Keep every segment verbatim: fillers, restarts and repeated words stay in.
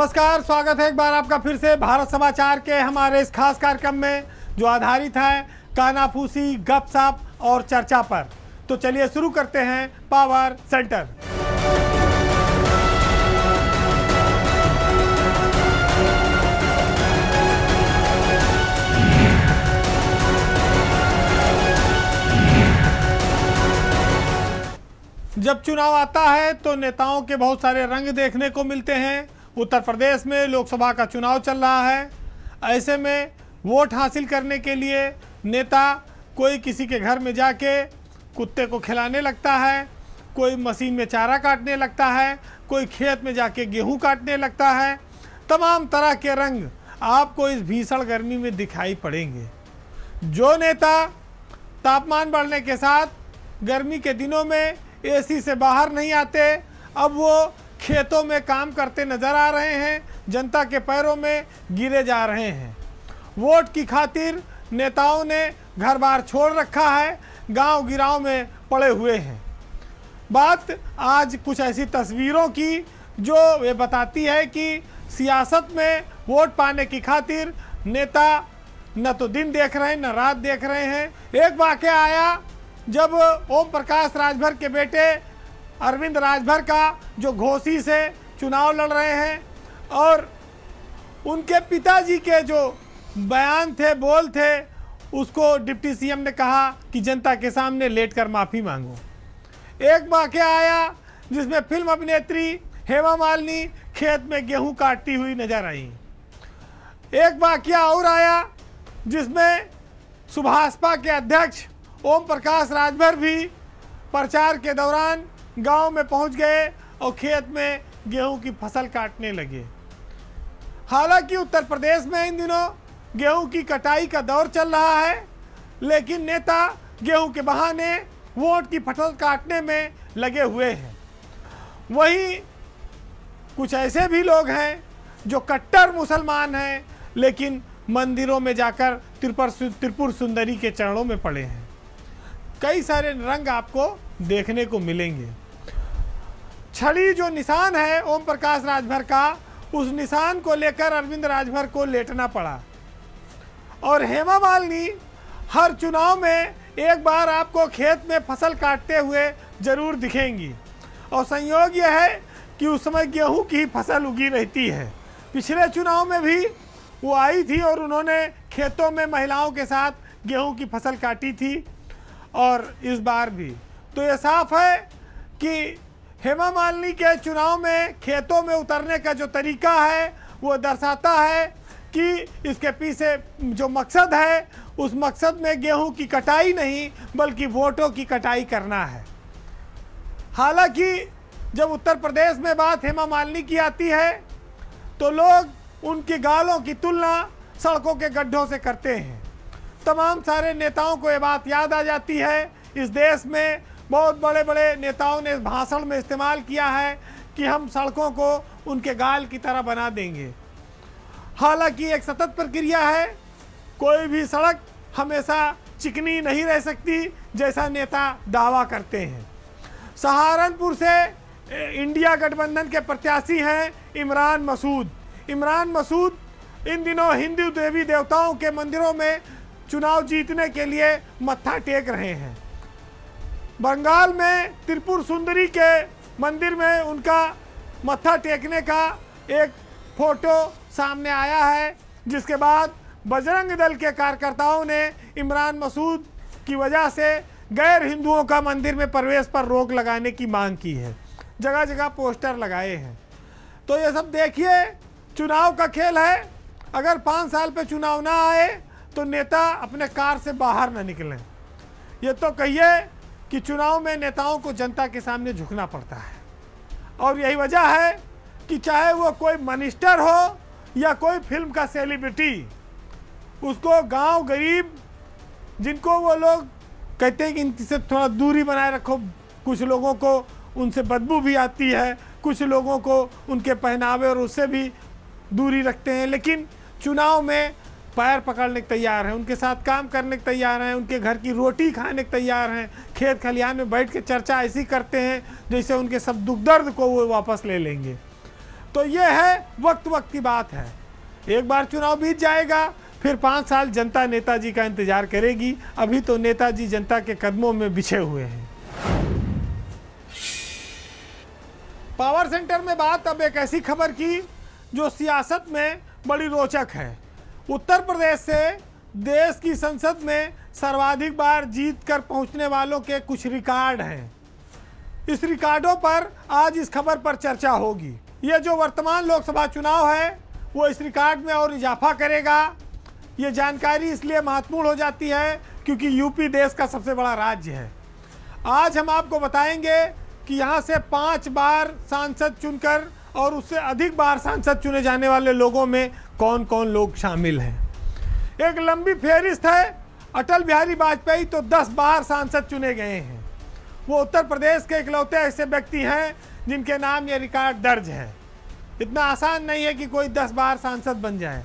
नमस्कार, स्वागत है एक बार आपका फिर से भारत समाचार के हमारे इस खास कार्यक्रम में जो आधारित है कानाफूसी, गपशप और चर्चा पर। तो चलिए शुरू करते हैं पावर सेंटर। जब चुनाव आता है तो नेताओं के बहुत सारे रंग देखने को मिलते हैं। उत्तर प्रदेश में लोकसभा का चुनाव चल रहा है। ऐसे में वोट हासिल करने के लिए नेता कोई किसी के घर में जाके कुत्ते को खिलाने लगता है, कोई मशीन में चारा काटने लगता है, कोई खेत में जाके गेहूं काटने लगता है। तमाम तरह के रंग आपको इस भीषण गर्मी में दिखाई पड़ेंगे। जो नेता तापमान बढ़ने के साथ गर्मी के दिनों में एसी से बाहर नहीं आते, अब वो खेतों में काम करते नजर आ रहे हैं, जनता के पैरों में गिरे जा रहे हैं। वोट की खातिर नेताओं ने घर बार छोड़ रखा है, गांव गिराव में पड़े हुए हैं। बात आज कुछ ऐसी तस्वीरों की जो ये बताती है कि सियासत में वोट पाने की खातिर नेता न तो दिन देख रहे हैं न रात देख रहे हैं। एक वाकया आया जब ओम प्रकाश राजभर के बेटे अरविंद राजभर का जो घोसी से चुनाव लड़ रहे हैं और उनके पिताजी के जो बयान थे, बोल थे, उसको डिप्टी सीएम ने कहा कि जनता के सामने लेटकर माफ़ी मांगो। एक वाकया आया जिसमें फिल्म अभिनेत्री हेमा मालिनी खेत में गेहूं काटती हुई नजर आई। एक वाकया और आया जिसमें सुभाषपा के अध्यक्ष ओम प्रकाश राजभर भी प्रचार के दौरान गांव में पहुंच गए और खेत में गेहूं की फसल काटने लगे। हालांकि उत्तर प्रदेश में इन दिनों गेहूं की कटाई का दौर चल रहा है, लेकिन नेता गेहूं के बहाने वोट की फसल काटने में लगे हुए हैं। वहीं कुछ ऐसे भी लोग हैं जो कट्टर मुसलमान हैं, लेकिन मंदिरों में जाकर त्रिपुर त्रिपुर सुंदरी के चरणों में पड़े हैं। कई सारे रंग आपको देखने को मिलेंगे। छड़ी जो निशान है ओम प्रकाश राजभर का, उस निशान को लेकर अरविंद राजभर को लेटना पड़ा। और हेमा मालिनी हर चुनाव में एक बार आपको खेत में फसल काटते हुए जरूर दिखेंगी। और संयोग यह है कि उस समय गेहूं की फसल उगी रहती है। पिछले चुनाव में भी वो आई थी और उन्होंने खेतों में महिलाओं के साथ गेहूं की फसल काटी थी, और इस बार भी। तो ये साफ है कि हेमा मालिनी के चुनाव में खेतों में उतरने का जो तरीका है वो दर्शाता है कि इसके पीछे जो मकसद है उस मकसद में गेहूं की कटाई नहीं बल्कि वोटों की कटाई करना है। हालांकि जब उत्तर प्रदेश में बात हेमा मालिनी की आती है तो लोग उनकी गालों की तुलना सड़कों के गड्ढों से करते हैं। तमाम सारे नेताओं को ये बात याद आ जाती है। इस देश में बहुत बड़े बड़े नेताओं ने भाषण में इस्तेमाल किया है कि हम सड़कों को उनके गाल की तरह बना देंगे। हालांकि एक सतत प्रक्रिया है, कोई भी सड़क हमेशा चिकनी नहीं रह सकती जैसा नेता दावा करते हैं। सहारनपुर से इंडिया गठबंधन के प्रत्याशी हैं इमरान मसूद। इमरान मसूद इन दिनों हिंदू देवी देवताओं के मंदिरों में चुनाव जीतने के लिए मत्था टेक रहे हैं। बंगाल में त्रिपुर सुंदरी के मंदिर में उनका मत्था टेकने का एक फोटो सामने आया है, जिसके बाद बजरंग दल के कार्यकर्ताओं ने इमरान मसूद की वजह से गैर हिंदुओं का मंदिर में प्रवेश पर रोक लगाने की मांग की है। जगह जगह पोस्टर लगाए हैं। तो ये सब देखिए, चुनाव का खेल है। अगर पाँच साल पे चुनाव ना आए तो नेता अपने कार से बाहर ना निकलें। ये तो कहिए कि चुनाव में नेताओं को जनता के सामने झुकना पड़ता है, और यही वजह है कि चाहे वो कोई मिनिस्टर हो या कोई फिल्म का सेलिब्रिटी, उसको गांव गरीब जिनको वो लोग कहते हैं कि इनसे थोड़ा दूरी बनाए रखो, कुछ लोगों को उनसे बदबू भी आती है, कुछ लोगों को उनके पहनावे और उससे भी दूरी रखते हैं, लेकिन चुनाव में पैर पकड़ने के तैयार हैं, उनके साथ काम करने के तैयार हैं, उनके घर की रोटी खाने के तैयार हैं, खेत खलिहान में बैठ के चर्चा ऐसी करते हैं जैसे उनके सब दुख दर्द को वो वापस ले लेंगे। तो ये है वक्त वक्त की बात है। एक बार चुनाव बीत जाएगा, फिर पाँच साल जनता नेताजी का इंतजार करेगी। अभी तो नेताजी जनता के कदमों में बिछे हुए हैं। पावर सेंटर में बात अब एक ऐसी खबर की जो सियासत में बड़ी रोचक है। उत्तर प्रदेश से देश की संसद में सर्वाधिक बार जीत कर पहुंचने वालों के कुछ रिकॉर्ड हैं। इस रिकॉर्डों पर आज इस खबर पर चर्चा होगी। ये जो वर्तमान लोकसभा चुनाव है वो इस रिकॉर्ड में और इजाफा करेगा। ये जानकारी इसलिए महत्वपूर्ण हो जाती है क्योंकि यूपी देश का सबसे बड़ा राज्य है। आज हम आपको बताएंगे कि यहाँ से पाँच बार सांसद चुनकर और उससे अधिक बार सांसद चुने जाने वाले लोगों में कौन कौन लोग शामिल हैं। एक लंबी फेहरिस्त है। अटल बिहारी वाजपेयी तो दस बार सांसद चुने गए हैं। वो उत्तर प्रदेश के इकलौते ऐसे व्यक्ति हैं जिनके नाम ये रिकॉर्ड दर्ज है। इतना आसान नहीं है कि कोई दस बार सांसद बन जाए।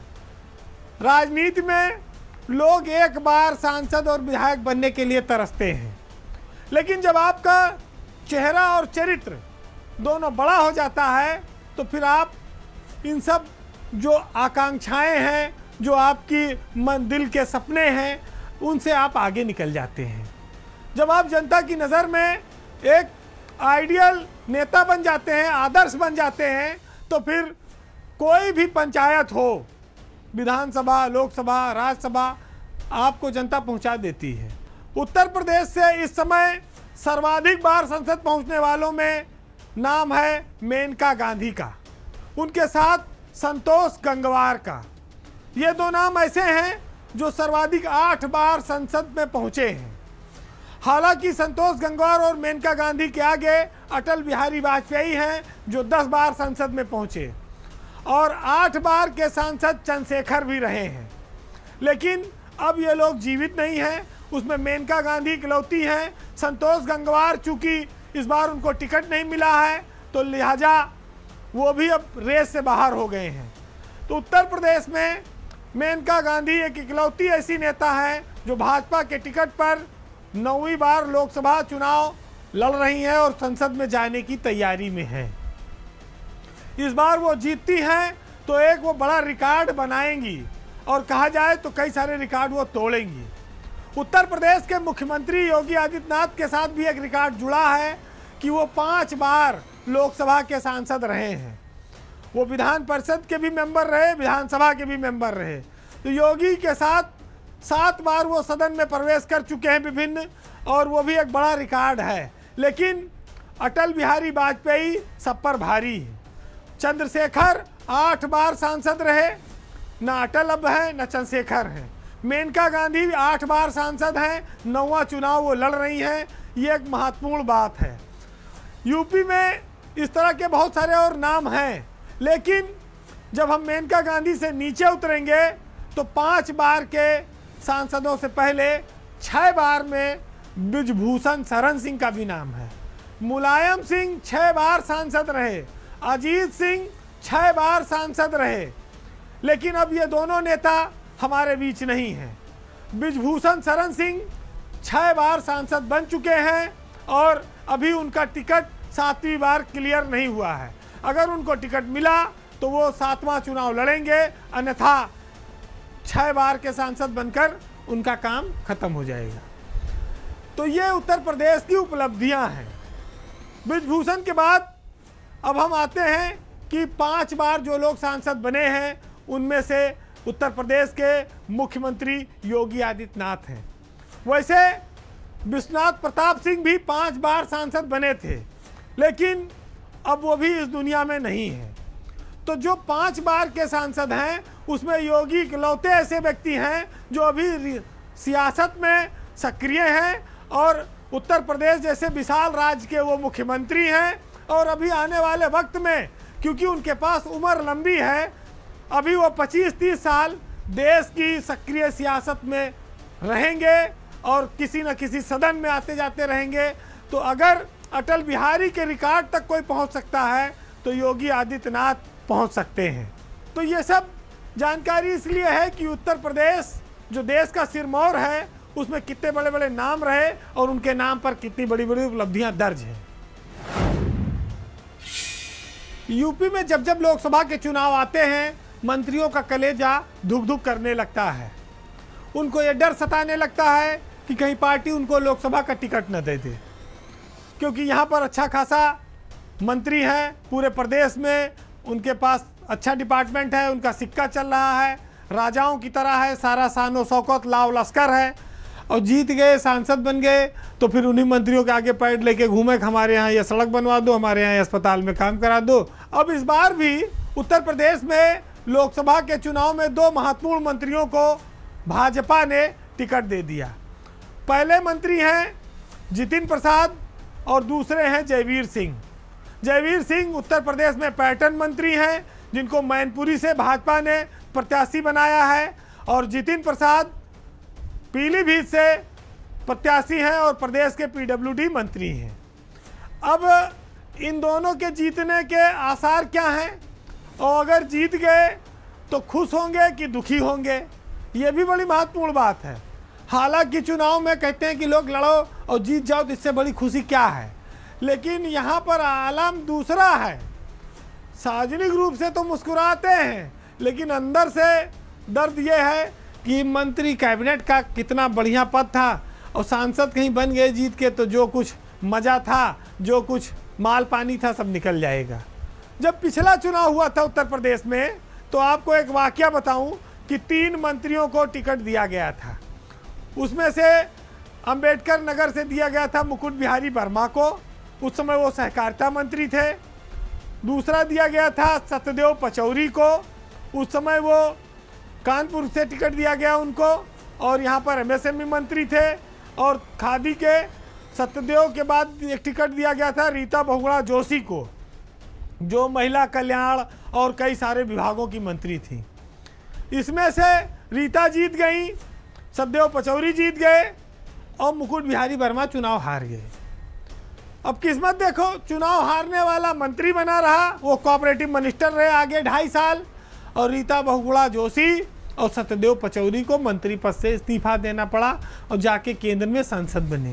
राजनीति में लोग एक बार सांसद और विधायक बनने के लिए तरसते हैं, लेकिन जब आपका चेहरा और चरित्र दोनों बड़ा हो जाता है तो फिर आप इन सब जो आकांक्षाएं हैं, जो आपकी मन दिल के सपने हैं, उनसे आप आगे निकल जाते हैं। जब आप जनता की नज़र में एक आइडियल नेता बन जाते हैं, आदर्श बन जाते हैं, तो फिर कोई भी पंचायत हो, विधानसभा, लोकसभा, राज्यसभा, आपको जनता पहुंचा देती है। उत्तर प्रदेश से इस समय सर्वाधिक बार संसद पहुंचने वालों में नाम है मेनका गांधी का, उनके साथ संतोष गंगवार का। ये दो नाम ऐसे हैं जो सर्वाधिक आठ बार संसद में पहुंचे हैं। हालांकि संतोष गंगवार और मेनका गांधी के आगे अटल बिहारी वाजपेयी हैं जो दस बार संसद में पहुंचे, और आठ बार के सांसद चंद्रशेखर भी रहे हैं। लेकिन अब ये लोग जीवित नहीं हैं, उसमें मेनका गांधी इकलौती हैं। संतोष गंगवार चूंकि इस बार उनको टिकट नहीं मिला है तो लिहाजा वो भी अब रेस से बाहर हो गए हैं। तो उत्तर प्रदेश में मेनका गांधी एक इकलौती ऐसी नेता है जो भाजपा के टिकट पर नौवीं बार लोकसभा चुनाव लड़ रही हैं और संसद में जाने की तैयारी में है। इस बार वो जीतती हैं तो एक वो बड़ा रिकॉर्ड बनाएंगी, और कहा जाए तो कई सारे रिकॉर्ड वो तोड़ेंगी। उत्तर प्रदेश के मुख्यमंत्री योगी आदित्यनाथ के साथ भी एक रिकॉर्ड जुड़ा है कि वो पाँच बार लोकसभा के सांसद रहे हैं। वो विधान परिषद के भी मेंबर रहे, विधानसभा के भी मेंबर रहे। तो योगी के साथ सात बार वो सदन में प्रवेश कर चुके हैं विभिन्न, और वो भी एक बड़ा रिकॉर्ड है। लेकिन अटल बिहारी वाजपेयी सब पर भारी है। चंद्रशेखर आठ बार सांसद रहे, ना अटल अब है न चंद्रशेखर हैं। मेनका गांधी भी आठ बार सांसद हैं, नौवां चुनाव वो लड़ रही हैं। ये एक महत्वपूर्ण बात है। यूपी में इस तरह के बहुत सारे और नाम हैं, लेकिन जब हम मेनका गांधी से नीचे उतरेंगे तो पाँच बार के सांसदों से पहले छः बार में ब्रिजभूषण शरण सिंह का भी नाम है। मुलायम सिंह छः बार सांसद रहे, अजीत सिंह छः बार सांसद रहे, लेकिन अब ये दोनों नेता हमारे बीच नहीं हैं। ब्रिजभूषण शरण सिंह छः बार सांसद बन चुके हैं और अभी उनका टिकट सातवीं बार क्लियर नहीं हुआ है। अगर उनको टिकट मिला तो वो सातवां चुनाव लड़ेंगे, अन्यथा छः बार के सांसद बनकर उनका काम खत्म हो जाएगा। तो ये उत्तर प्रदेश की उपलब्धियां हैं। ब्रिजभूषण के बाद अब हम आते हैं कि पांच बार जो लोग सांसद बने हैं उनमें से उत्तर प्रदेश के मुख्यमंत्री योगी आदित्यनाथ हैं। वैसे विश्वनाथ प्रताप सिंह भी पांच बार सांसद बने थे, लेकिन अब वो भी इस दुनिया में नहीं है। तो जो पांच बार के सांसद हैं उसमें योगी इकलौते ऐसे व्यक्ति हैं जो अभी सियासत में सक्रिय हैं, और उत्तर प्रदेश जैसे विशाल राज्य के वो मुख्यमंत्री हैं। और अभी आने वाले वक्त में क्योंकि उनके पास उम्र लंबी है, अभी वो पच्चीस तीस साल देश की सक्रिय सियासत में रहेंगे और किसी न किसी सदन में आते जाते रहेंगे। तो अगर अटल बिहारी के रिकॉर्ड तक कोई पहुंच सकता है तो योगी आदित्यनाथ पहुंच सकते हैं। तो ये सब जानकारी इसलिए है कि उत्तर प्रदेश जो देश का सिरमौर है उसमें कितने बड़े बड़े नाम रहे और उनके नाम पर कितनी बड़ी बड़ी उपलब्धियां दर्ज हैं। यूपी में जब जब लोकसभा के चुनाव आते हैं, मंत्रियों का कलेजा धुक धुक करने लगता है। उनको ये डर सताने लगता है कि कहीं पार्टी उनको लोकसभा का टिकट न दे दे, क्योंकि यहाँ पर अच्छा खासा मंत्री हैं पूरे प्रदेश में, उनके पास अच्छा डिपार्टमेंट है, उनका सिक्का चल रहा है, राजाओं की तरह है, सारा शानो शौकत लाव लश्कर है, और जीत गए, सांसद बन गए, तो फिर उन्हीं मंत्रियों के आगे पैड लेके घूमे कि हमारे यहाँ ये सड़क बनवा दो, हमारे यहाँ अस्पताल में काम करा दो। अब इस बार भी उत्तर प्रदेश में लोकसभा के चुनाव में दो महत्वपूर्ण मंत्रियों को भाजपा ने टिकट दे दिया। पहले मंत्री हैं जितिन प्रसाद और दूसरे हैं जयवीर सिंह। जयवीर सिंह उत्तर प्रदेश में पर्यटन मंत्री हैं, जिनको मैनपुरी से भाजपा ने प्रत्याशी बनाया है, और जितिन प्रसाद पीलीभीत से प्रत्याशी हैं और प्रदेश के पीडब्ल्यूडी मंत्री हैं। अब इन दोनों के जीतने के आसार क्या हैं, और अगर जीत गए तो खुश होंगे कि दुखी होंगे, ये भी बड़ी महत्वपूर्ण बात है। हालांकि चुनाव में कहते हैं कि लोग लड़ो और जीत जाओ तो इससे बड़ी खुशी क्या है, लेकिन यहाँ पर आलम दूसरा है। सार्वजनिक रूप से तो मुस्कुराते हैं, लेकिन अंदर से दर्द ये है कि मंत्री कैबिनेट का कितना बढ़िया पद था, और सांसद कहीं बन गए जीत के तो जो कुछ मज़ा था, जो कुछ माल पानी था, सब निकल जाएगा। जब पिछला चुनाव हुआ था उत्तर प्रदेश में, तो आपको एक वाकया बताऊं कि तीन मंत्रियों को टिकट दिया गया था। उसमें से अंबेडकर नगर से दिया गया था मुकुट बिहारी वर्मा को, उस समय वो सहकारिता मंत्री थे। दूसरा दिया गया था सत्यदेव पचौरी को, उस समय वो कानपुर से टिकट दिया गया उनको, और यहाँ पर एमएसएमई मंत्री थे। और खादी के सत्यदेव के बाद एक टिकट दिया गया था रीता बहुगुणा जोशी को, जो महिला कल्याण और कई सारे विभागों की मंत्री थी। इसमें से रीता जीत गई, सत्यदेव पचौरी जीत गए, और मुकुट बिहारी वर्मा चुनाव हार गए। अब किस्मत देखो, चुनाव हारने वाला मंत्री बना रहा, वो कोऑपरेटिव मिनिस्टर रहे आगे ढाई साल, और रीता बहुगुणा जोशी और सत्यदेव पचौरी को मंत्री पद से इस्तीफा देना पड़ा और जाके केंद्र में सांसद बने।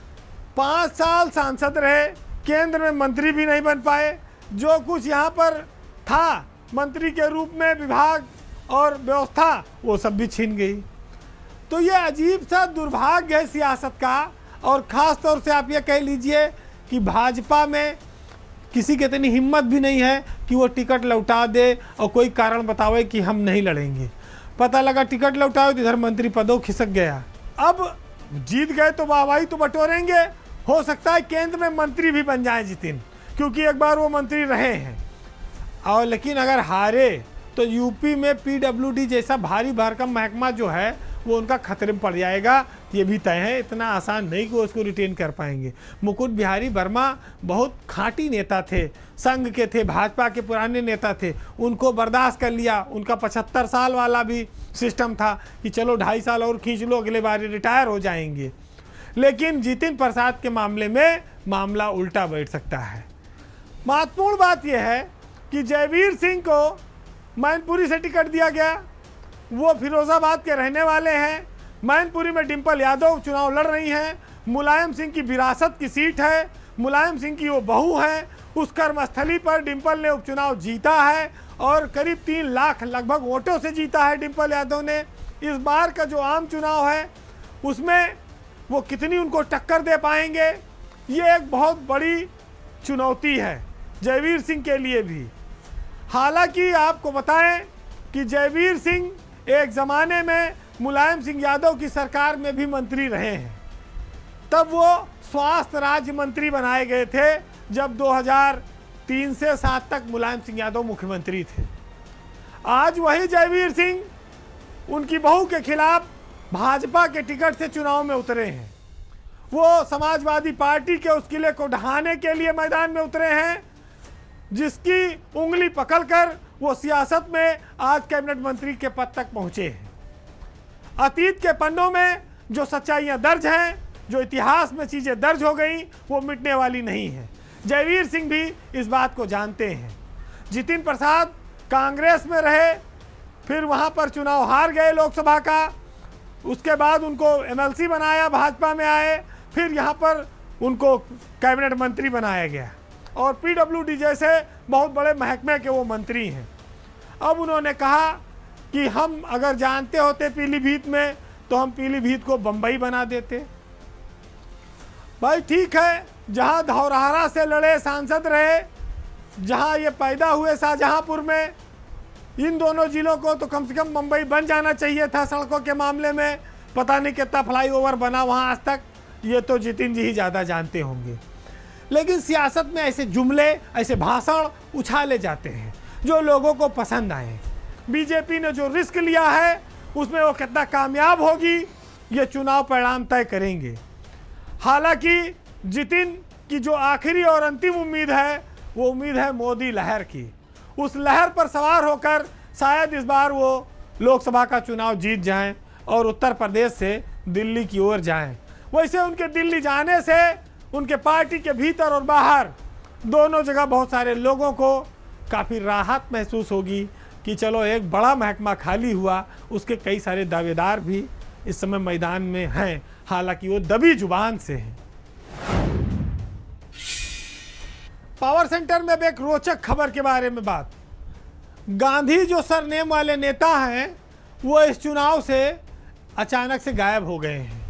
पाँच साल सांसद रहे, केंद्र में मंत्री भी नहीं बन पाए। जो कुछ यहाँ पर था मंत्री के रूप में विभाग और व्यवस्था, वो सब भी छीन गई। तो ये अजीब सा दुर्भाग्य है सियासत का, और ख़ास तौर से आप ये कह लीजिए कि भाजपा में किसी की इतनी हिम्मत भी नहीं है कि वो टिकट लौटा दे और कोई कारण बतावे कि हम नहीं लड़ेंगे। पता लगा टिकट लौटाओ तो इधर मंत्री पदों खिसक गया। अब जीत गए तो वाहवाही तो बटोरेंगे, हो सकता है केंद्र में मंत्री भी बन जाए जितिन, क्योंकि एक बार वो मंत्री रहे हैं। और लेकिन अगर हारे तो यूपी में पीडब्ल्यूडी जैसा भारी भरकम महकमा जो है वो उनका खतरे में पड़ जाएगा, ये भी तय है। इतना आसान नहीं कि वो उसको रिटेन कर पाएंगे। मुकुट बिहारी वर्मा बहुत खाँटी नेता थे, संघ के थे, भाजपा के पुराने नेता थे, उनको बर्दाश्त कर लिया। उनका पचहत्तर साल वाला भी सिस्टम था कि चलो ढाई साल और खींच लो, अगले बार रिटायर हो जाएंगे। लेकिन जितिन प्रसाद के मामले में मामला उल्टा बैठ सकता है। महत्वपूर्ण बात यह है कि जयवीर सिंह को मैनपुरी से टिकट दिया गया, वो फिरोजाबाद के रहने वाले हैं। मैनपुरी में डिम्पल यादव चुनाव लड़ रही हैं, मुलायम सिंह की विरासत की सीट है, मुलायम सिंह की वो बहू हैं, उस कर्मस्थली पर डिम्पल ने उपचुनाव जीता है और करीब तीन लाख लगभग वोटों से जीता है डिम्पल यादव ने। इस बार का जो आम चुनाव है उसमें वो कितनी उनको टक्कर दे पाएंगे, ये एक बहुत बड़ी चुनौती है जयवीर सिंह के लिए भी। हालांकि आपको बताएं कि जयवीर सिंह एक ज़माने में मुलायम सिंह यादव की सरकार में भी मंत्री रहे हैं। तब वो स्वास्थ्य राज्य मंत्री बनाए गए थे जब दो हज़ार तीन से सात तक मुलायम सिंह यादव मुख्यमंत्री थे। आज वही जयवीर सिंह उनकी बहू के खिलाफ भाजपा के टिकट से चुनाव में उतरे हैं। वो समाजवादी पार्टी के उस किले को ढहाने के लिए मैदान में उतरे हैं, जिसकी उंगली पकड़कर वो सियासत में आज कैबिनेट मंत्री के पद तक पहुंचे हैं। अतीत के पन्नों में जो सच्चाइयां दर्ज हैं, जो इतिहास में चीज़ें दर्ज हो गई, वो मिटने वाली नहीं है। जयवीर सिंह भी इस बात को जानते हैं। जितिन प्रसाद कांग्रेस में रहे, फिर वहां पर चुनाव हार गए लोकसभा का, उसके बाद उनको एमएलसी बनाया, भाजपा में आए, फिर यहाँ पर उनको कैबिनेट मंत्री बनाया गया। और पीडब्ल्यूडी जैसे बहुत बड़े महकमे के वो मंत्री हैं। अब उन्होंने कहा कि हम अगर जानते होते पीलीभीत में तो हम पीलीभीत को बम्बई बना देते। भाई ठीक है, जहां धौरहरा से लड़े सांसद रहे, जहां ये पैदा हुए शाहजहांपुर में, इन दोनों जिलों को तो कम से कम मुंबई बन जाना चाहिए था। सड़कों के मामले में पता नहीं कितना फ्लाईओवर बना वहां आज तक, ये तो जितिन जी ही ज़्यादा जानते होंगे। लेकिन सियासत में ऐसे जुमले, ऐसे भाषण उछाले जाते हैं जो लोगों को पसंद आए। बीजेपी ने जो रिस्क लिया है उसमें वो कितना कामयाब होगी ये चुनाव परिणाम तय करेंगे। हालांकि जितिन की जो आखिरी और अंतिम उम्मीद है वो उम्मीद है मोदी लहर की। उस लहर पर सवार होकर शायद इस बार वो लोकसभा का चुनाव जीत जाएं और उत्तर प्रदेश से दिल्ली की ओर जाएं। वैसे उनके दिल्ली जाने से उनके पार्टी के भीतर और बाहर दोनों जगह बहुत सारे लोगों को काफ़ी राहत महसूस होगी कि चलो एक बड़ा महकमा खाली हुआ, उसके कई सारे दावेदार भी इस समय मैदान में हैं, हालांकि वो दबी जुबान से हैं। पावर सेंटर में अब एक रोचक खबर के बारे में बात। गांधी जो सरनेम वाले नेता हैं वो इस चुनाव से अचानक से गायब हो गए हैं।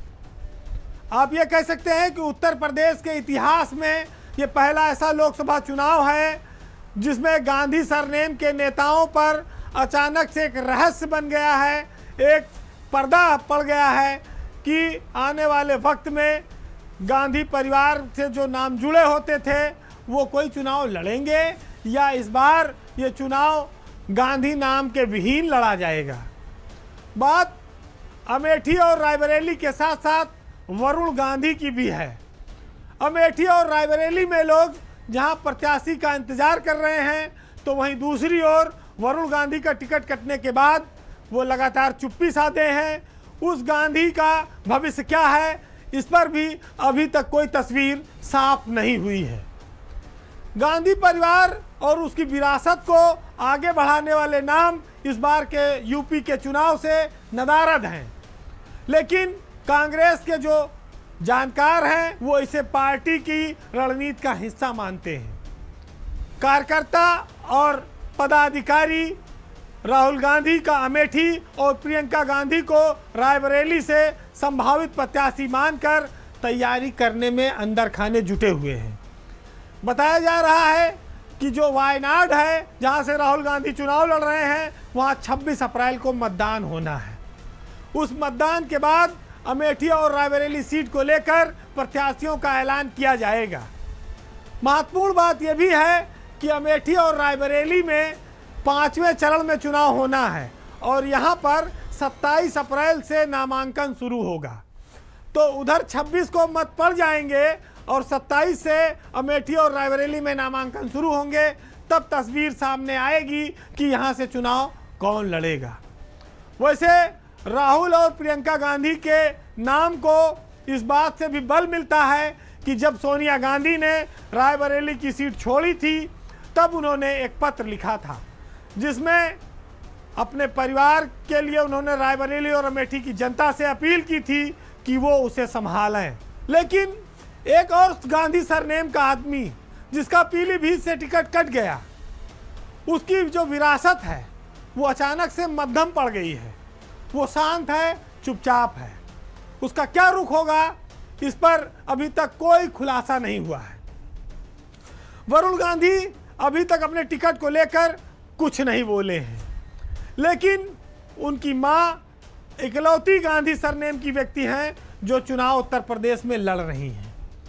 आप ये कह सकते हैं कि उत्तर प्रदेश के इतिहास में ये पहला ऐसा लोकसभा चुनाव है जिसमें गांधी सरनेम के नेताओं पर अचानक से एक रहस्य बन गया है, एक पर्दा पड़ गया है कि आने वाले वक्त में गांधी परिवार से जो नाम जुड़े होते थे वो कोई चुनाव लड़ेंगे या इस बार ये चुनाव गांधी नाम के विहीन लड़ा जाएगा। बात अमेठी और रायबरेली के साथ साथ वरुण गांधी की भी है। अमेठी और रायबरेली में लोग जहां प्रत्याशी का इंतजार कर रहे हैं तो वहीं दूसरी ओर वरुण गांधी का टिकट कटने के बाद वो लगातार चुप्पी साधे हैं। उस गांधी का भविष्य क्या है इस पर भी अभी तक कोई तस्वीर साफ नहीं हुई है। गांधी परिवार और उसकी विरासत को आगे बढ़ाने वाले नाम इस बार के यूपी के चुनाव से नदारद हैं, लेकिन कांग्रेस के जो जानकार हैं वो इसे पार्टी की रणनीति का हिस्सा मानते हैं। कार्यकर्ता और पदाधिकारी राहुल गांधी का अमेठी और प्रियंका गांधी को रायबरेली से संभावित प्रत्याशी मानकर तैयारी करने में अंदर खाने जुटे हुए हैं। बताया जा रहा है कि जो वायनाड है जहां से राहुल गांधी चुनाव लड़ रहे हैं वहां छब्बीस अप्रैल को मतदान होना है। उस मतदान के बाद अमेठी और रायबरेली सीट को लेकर प्रत्याशियों का ऐलान किया जाएगा। महत्वपूर्ण बात यह भी है कि अमेठी और रायबरेली में पांचवें चरण में चुनाव होना है और यहां पर सत्ताईस अप्रैल से नामांकन शुरू होगा। तो उधर छब्बीस को मत पड़ जाएंगे और सत्ताईस से अमेठी और रायबरेली में नामांकन शुरू होंगे, तब तस्वीर सामने आएगी कि यहां से चुनाव कौन लड़ेगा। वैसे राहुल और प्रियंका गांधी के नाम को इस बात से भी बल मिलता है कि जब सोनिया गांधी ने रायबरेली की सीट छोड़ी थी तब उन्होंने एक पत्र लिखा था जिसमें अपने परिवार के लिए उन्होंने रायबरेली और अमेठी की जनता से अपील की थी कि वो उसे संभालें। लेकिन एक और गांधी सरनेम का आदमी जिसका पीलीभीत से टिकट कट गया, उसकी जो विरासत है वो अचानक से मध्यम पड़ गई है। वो शांत है, चुपचाप है। उसका क्या रुख होगा इस पर अभी तक कोई खुलासा नहीं हुआ है। वरुण गांधी अभी तक अपने टिकट को लेकर कुछ नहीं बोले हैं, लेकिन उनकी मां इकलौती गांधी सरनेम की व्यक्ति हैं जो चुनाव उत्तर प्रदेश में लड़ रही हैं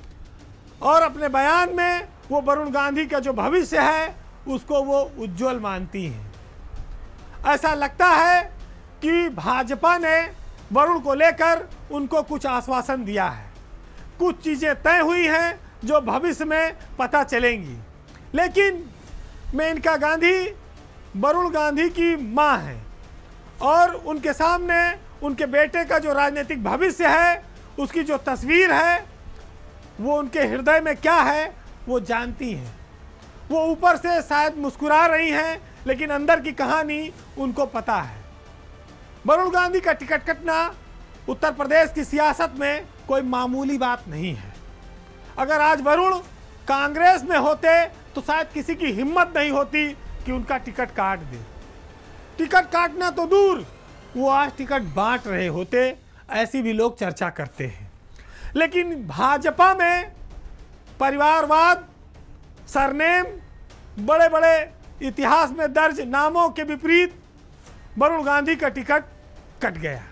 और अपने बयान में वो वरुण गांधी का जो भविष्य है उसको वो उज्जवल मानती हैं। ऐसा लगता है कि भाजपा ने वरुण को लेकर उनको कुछ आश्वासन दिया है, कुछ चीज़ें तय हुई हैं जो भविष्य में पता चलेंगी। लेकिन मेनका गांधी वरुण गांधी की मां है और उनके सामने उनके बेटे का जो राजनीतिक भविष्य है उसकी जो तस्वीर है वो उनके हृदय में क्या है वो जानती हैं। वो ऊपर से शायद मुस्कुरा रही हैं लेकिन अंदर की कहानी उनको पता है। वरुण गांधी का टिकट कटना उत्तर प्रदेश की सियासत में कोई मामूली बात नहीं है। अगर आज वरुण कांग्रेस में होते तो शायद किसी की हिम्मत नहीं होती कि उनका टिकट काट दे। टिकट काटना तो दूर, वो आज टिकट बांट रहे होते, ऐसी भी लोग चर्चा करते हैं। लेकिन भाजपा में परिवारवाद, सरनेम, बड़े बड़े इतिहास में दर्ज नामों के विपरीत वरुण गांधी का टिकट कट गया।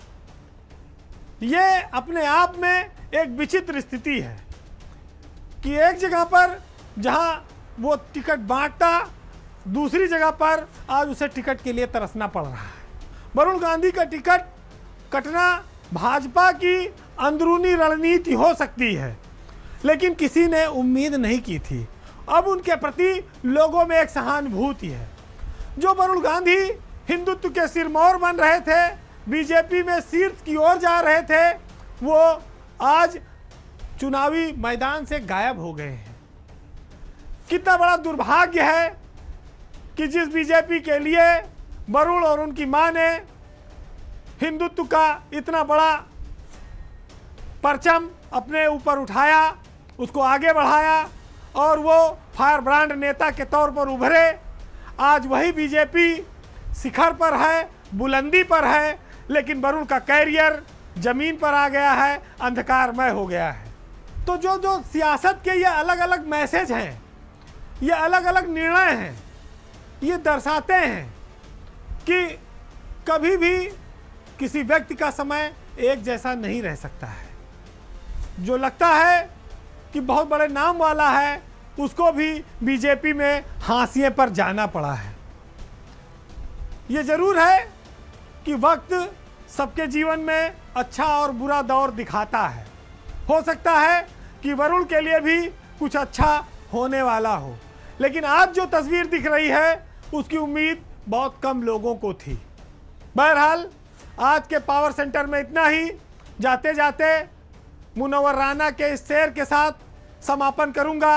ये अपने आप में एक विचित्र स्थिति है कि एक जगह पर जहां वो टिकट बांटता, दूसरी जगह पर आज उसे टिकट के लिए तरसना पड़ रहा है। वरुण गांधी का टिकट कटना भाजपा की अंदरूनी रणनीति हो सकती है, लेकिन किसी ने उम्मीद नहीं की थी। अब उनके प्रति लोगों में एक सहानुभूति है। जो वरुण गांधी हिंदुत्व के सिरमौर बन रहे थे, बीजेपी में शीर्ष की ओर जा रहे थे, वो आज चुनावी मैदान से गायब हो गए हैं। कितना बड़ा दुर्भाग्य है कि जिस बीजेपी के लिए वरुण और उनकी मां ने हिंदुत्व का इतना बड़ा परचम अपने ऊपर उठाया, उसको आगे बढ़ाया और वो फायर ब्रांड नेता के तौर पर उभरे, आज वही बीजेपी शिखर पर है, बुलंदी पर है, लेकिन वरुण का कैरियर जमीन पर आ गया है, अंधकारमय हो गया है। तो जो जो सियासत के ये अलग अलग मैसेज हैं, ये अलग अलग निर्णय हैं, ये दर्शाते हैं कि कभी भी किसी व्यक्ति का समय एक जैसा नहीं रह सकता है। जो लगता है कि बहुत बड़े नाम वाला है, उसको भी बीजेपी में हाशिए पर जाना पड़ा है। ये जरूर है कि वक्त सबके जीवन में अच्छा और बुरा दौर दिखाता है। हो सकता है कि वरुण के लिए भी कुछ अच्छा होने वाला हो, लेकिन आज जो तस्वीर दिख रही है उसकी उम्मीद बहुत कम लोगों को थी। बहरहाल आज के पावर सेंटर में इतना ही। जाते जाते मुनव्वर राना के इस शेर के साथ समापन करूंगा,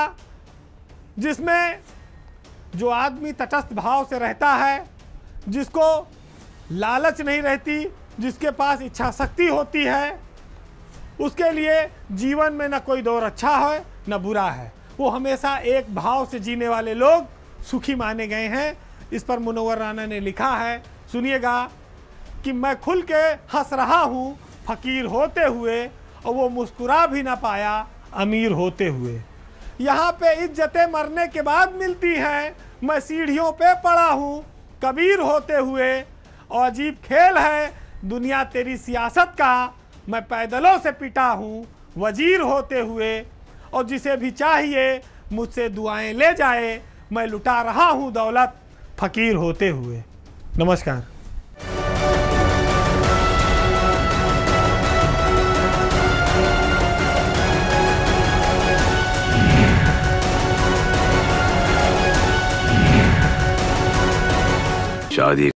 जिसमें जो आदमी तटस्थ भाव से रहता है, जिसको लालच नहीं रहती, जिसके पास इच्छा शक्ति होती है, उसके लिए जीवन में न कोई दौर अच्छा है न बुरा है। वो हमेशा एक भाव से जीने वाले लोग सुखी माने गए हैं। इस पर मुनव्वर राना ने लिखा है, सुनिएगा कि मैं खुल के हंस रहा हूँ फकीर होते हुए, और वो मुस्कुरा भी ना पाया अमीर होते हुए। यहाँ पे इज्जतें मरने के बाद मिलती हैं, मैं सीढ़ियों पे पड़ा हूँ कबीर होते हुए। और अजीब खेल है दुनिया तेरी सियासत का, मैं पैदलों से पिटा हूँ वजीर होते हुए। और जिसे भी चाहिए मुझसे दुआएं ले जाए, मैं लुटा रहा हूँ दौलत फकीर होते हुए। नमस्कार। शादी